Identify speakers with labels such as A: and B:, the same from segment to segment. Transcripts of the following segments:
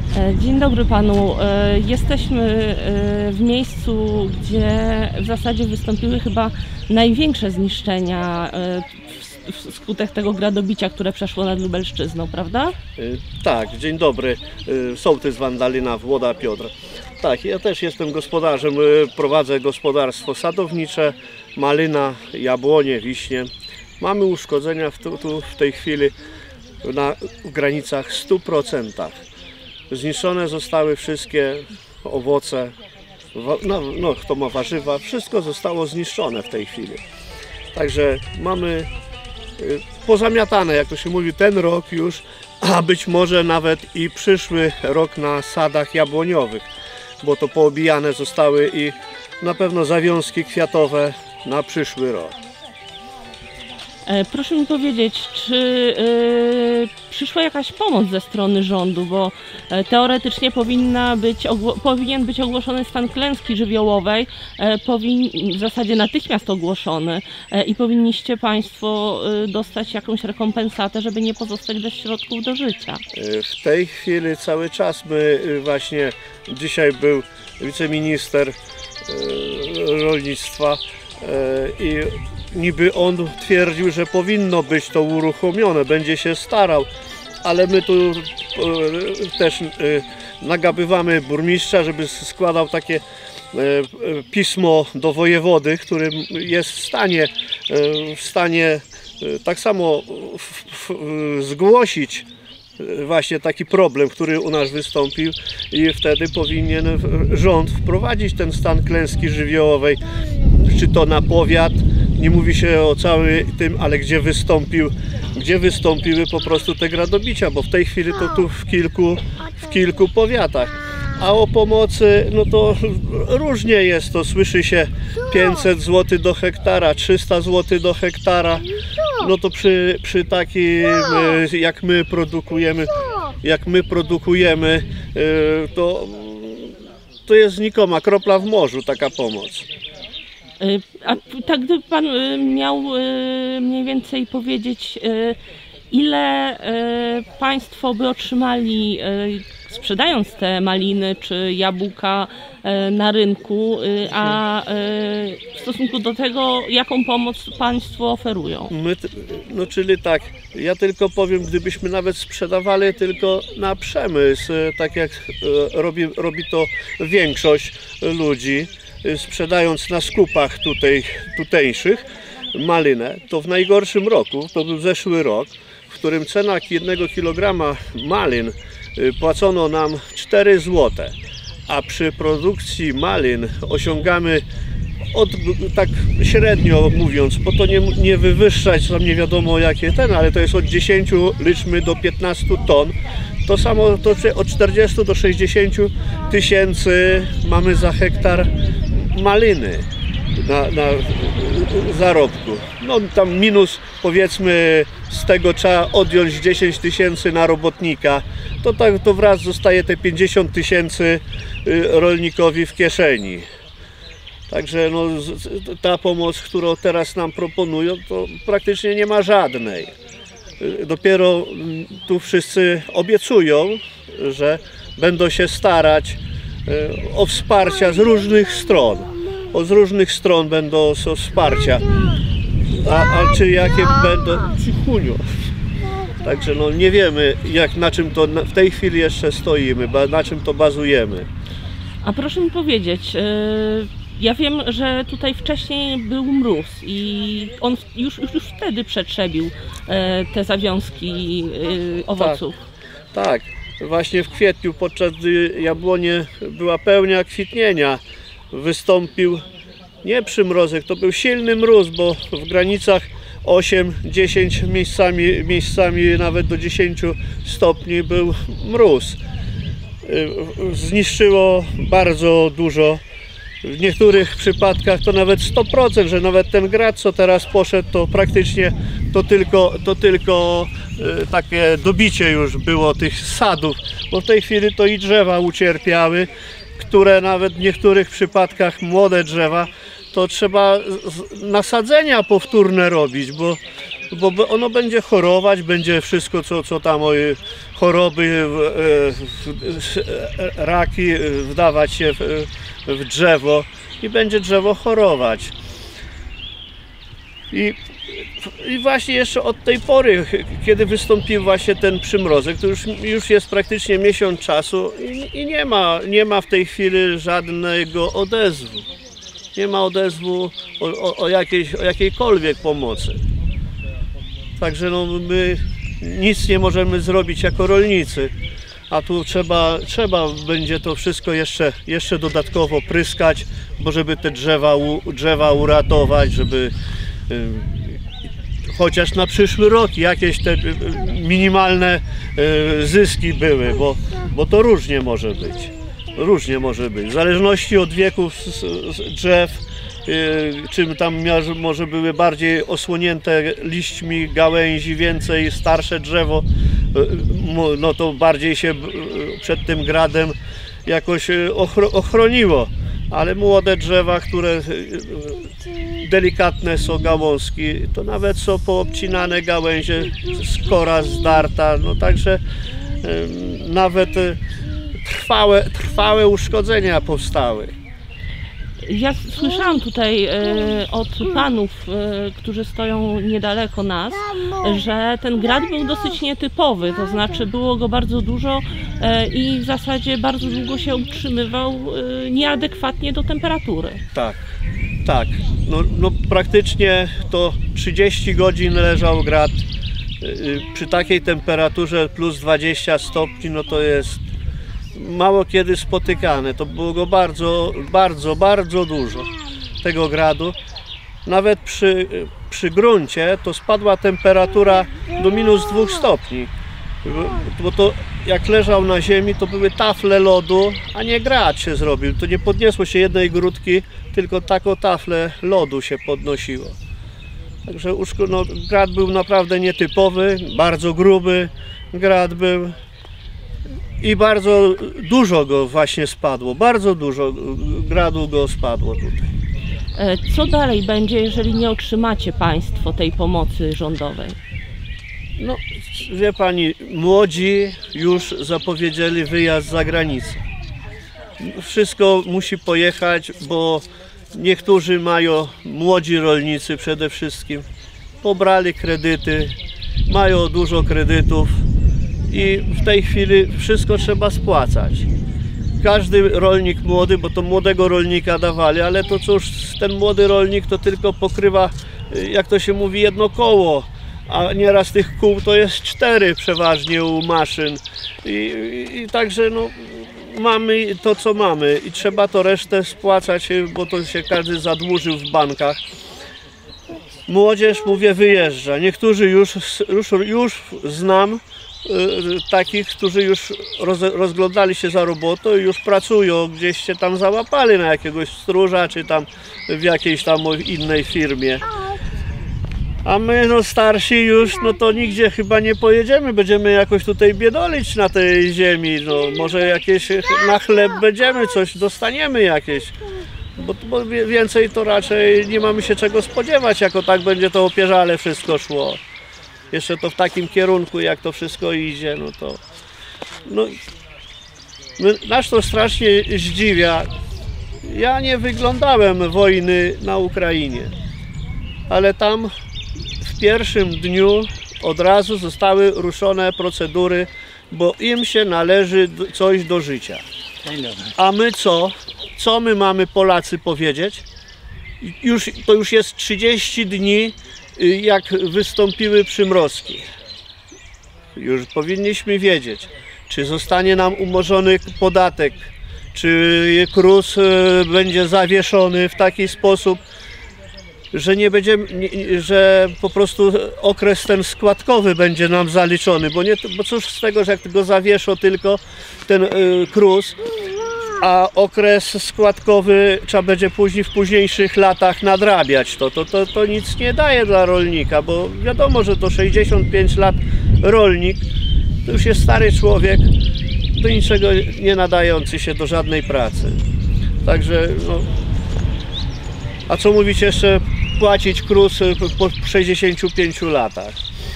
A: Dzień dobry panu. Jesteśmy w miejscu, gdzie w zasadzie wystąpiły chyba największe zniszczenia wskutek tego gradobicia, które przeszło nad Lubelszczyzną, prawda?
B: Tak, dzień dobry. Sołtys Wandalina, Włoda Piotr. Tak, ja też jestem gospodarzem, prowadzę gospodarstwo sadownicze, malina, jabłonie, wiśnie. Mamy uszkodzenia w tej chwili w granicach 100%. Zniszczone zostały wszystkie owoce, kto ma warzywa, wszystko zostało zniszczone w tej chwili. Także mamy pozamiatane, jak to się mówi, ten rok już, a być może nawet i przyszły rok na sadach jabłoniowych, bo to poobijane zostały i na pewno zawiązki kwiatowe na przyszły rok.
A: Proszę mi powiedzieć, czy przyszła jakaś pomoc ze strony rządu, bo teoretycznie powinien być ogłoszony stan klęski żywiołowej, w zasadzie natychmiast ogłoszony i powinniście Państwo dostać jakąś rekompensatę, żeby nie pozostać bez środków do życia.
B: W tej chwili cały czas właśnie dzisiaj był wiceminister rolnictwa i niby on twierdził, że powinno być to uruchomione, będzie się starał, ale my tu też nagabywamy burmistrza, żeby składał takie pismo do wojewody, którym jest w stanie tak samo zgłosić właśnie taki problem, który u nas wystąpił, i wtedy powinien rząd wprowadzić ten stan klęski żywiołowej, czy to na powiat, nie mówi się o całym tym, ale gdzie wystąpiły po prostu te gradobicia, bo w tej chwili to tu w kilku powiatach. A o pomocy, no to różnie jest, to słyszy się 500 zł do hektara, 300 zł do hektara, no to przy takim, jak my produkujemy, to jest znikoma, kropla w morzu taka pomoc.
A: A tak gdyby Pan miał mniej więcej powiedzieć, ile Państwo by otrzymali, sprzedając te maliny czy jabłka na rynku, a w stosunku do tego, jaką pomoc Państwo oferują?
B: Czyli tak, ja tylko powiem, gdybyśmy nawet sprzedawali tylko na przemysł, tak jak robi to większość ludzi, sprzedając na skupach tutejszych malynę, to w najgorszym roku, to był zeszły rok, w którym cena 1 kg malin płacono nam 4 zł, a przy produkcji malin osiągamy, tak średnio mówiąc, bo to nie wywyższać, tam nie wiadomo jakie ale to jest od 10 liczmy do 15 ton, to samo to od 40 do 60 tysięcy mamy za hektar maliny na zarobku. No tam minus, powiedzmy, z tego trzeba odjąć 10 tysięcy na robotnika, to wraz zostaje te 50 tysięcy rolnikowi w kieszeni. Także no, ta pomoc, którą teraz nam proponują, to praktycznie nie ma żadnej. Dopiero tu wszyscy obiecują, że będą się starać o wsparcia z różnych stron. Z różnych stron będą wsparcia. A czy jakie będą? Cichuniu. Także no nie wiemy, na czym to w tej chwili jeszcze stoimy, na czym to bazujemy.
A: A proszę mi powiedzieć, ja wiem, że tutaj wcześniej był mróz i on już wtedy przetrzebił te zawiązki owoców.
B: Tak, właśnie w kwietniu, podczas gdy jabłonie była pełnia kwitnienia, wystąpił nie przymrozek, to był silny mróz, bo w granicach 8-10, miejscami nawet do 10 stopni był mróz. Zniszczyło bardzo dużo. W niektórych przypadkach to nawet 100%, że nawet ten grad, co teraz poszedł, to praktycznie to tylko takie dobicie już było tych sadów, bo w tej chwili to i drzewa ucierpiały, które nawet w niektórych przypadkach, młode drzewa, to trzeba nasadzenia powtórne robić, bo bo ono będzie chorować, będzie wszystko co tam choroby, raki wdawać się w drzewo i będzie drzewo chorować. I właśnie jeszcze od tej pory, kiedy wystąpił właśnie ten przymrozek, to już jest praktycznie miesiąc czasu i nie ma w tej chwili żadnego odezwu. Nie ma odezwu o jakiejkolwiek pomocy. Także no, my nic nie możemy zrobić jako rolnicy, a tu trzeba będzie to wszystko jeszcze dodatkowo pryskać, bo żeby te drzewa uratować, żeby chociaż na przyszły rok jakieś te minimalne zyski były, bo to różnie może być. Różnie może być. W zależności od wieków drzew, czym tam może były bardziej osłonięte liśćmi, gałęzi, więcej starsze drzewo, no to bardziej się przed tym gradem jakoś ochroniło. Ale młode drzewa, które delikatne są gałązki, to nawet są poobcinane gałęzie, skora zdarta, no także nawet trwałe uszkodzenia powstały.
A: Ja słyszałam tutaj od panów, którzy stoją niedaleko nas, że ten grad był dosyć nietypowy, to znaczy było go bardzo dużo i w zasadzie bardzo długo się utrzymywał nieadekwatnie do temperatury.
B: Tak. No praktycznie to 30 godzin leżał grad przy takiej temperaturze plus 20 stopni, no to jest mało kiedy spotykane. To było go bardzo dużo tego gradu. Nawet przy gruncie to spadła temperatura do minus 2 stopni. Bo to jak leżał na ziemi, to były tafle lodu, a nie grad się zrobił. To nie podniosło się jednej grudki, tylko taką taflę lodu się podnosiło. Także no, grad był naprawdę nietypowy, bardzo gruby grad był. I bardzo dużo go właśnie spadło, bardzo dużo gradu go spadło tutaj.
A: Co dalej będzie, jeżeli nie otrzymacie Państwo tej pomocy rządowej?
B: No, wie Pani, młodzi już zapowiedzieli wyjazd za granicę. Wszystko musi pojechać, bo niektórzy młodzi rolnicy przede wszystkim, pobrali kredyty, mają dużo kredytów. I w tej chwili wszystko trzeba spłacać. Każdy rolnik młody, bo to młodego rolnika dawali, ale to cóż, ten młody rolnik to tylko pokrywa, jak to się mówi, jedno koło, a nieraz tych kół to jest 4 przeważnie u maszyn. I także no, mamy to, co mamy i trzeba to resztę spłacać, bo to się każdy zadłużył w bankach. Młodzież, mówię, wyjeżdża. Niektórzy już znam takich, którzy już rozglądali się za robotą i już pracują, gdzieś się tam załapali na jakiegoś stróża, czy tam w jakiejś tam innej firmie. A my, no starsi już, no to nigdzie chyba nie pojedziemy, będziemy jakoś tutaj biedolić na tej ziemi, no może jakieś na chleb będziemy, coś dostaniemy jakieś, bo więcej to raczej nie mamy się czego spodziewać, jako tak będzie to opierzale wszystko szło. Jeszcze to w takim kierunku, jak to wszystko idzie, no to... No, nas to strasznie zdziwia. Ja nie wyglądałem wojny na Ukrainie, ale tam w pierwszym dniu od razu zostały ruszone procedury, bo im się należy coś do życia. A my co? Co my mamy, Polacy, powiedzieć? To już jest 30 dni, jak wystąpiły przymrozki. Już powinniśmy wiedzieć, czy zostanie nam umorzony podatek, czy KRUS będzie zawieszony w taki sposób, że nie będziemy, że po prostu okres ten składkowy będzie nam zaliczony, bo cóż z tego, że jak go zawieszą tylko ten KRUS, a okres składkowy trzeba będzie później w późniejszych latach nadrabiać to nic nie daje dla rolnika, bo wiadomo, że to 65 lat rolnik to już jest stary człowiek, do niczego nie nadający się do żadnej pracy. Także no, a co mówić jeszcze płacić KRUS po 65 latach.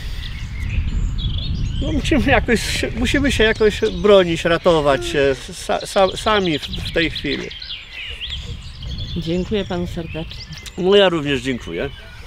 B: No musimy się jakoś bronić, ratować się sami w tej chwili.
A: Dziękuję panu serdecznie.
B: No ja również dziękuję.